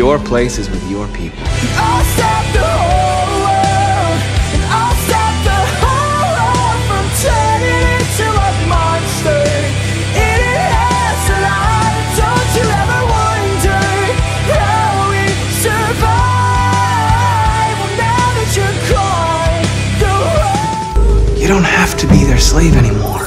Your place is with your people. I'll stop the whole world, and I'll stop the whole world from turning into a monster. It has alive. Don't you ever wonder how we survive? Well, now that you're gone, the world. You don't have to be their slave anymore.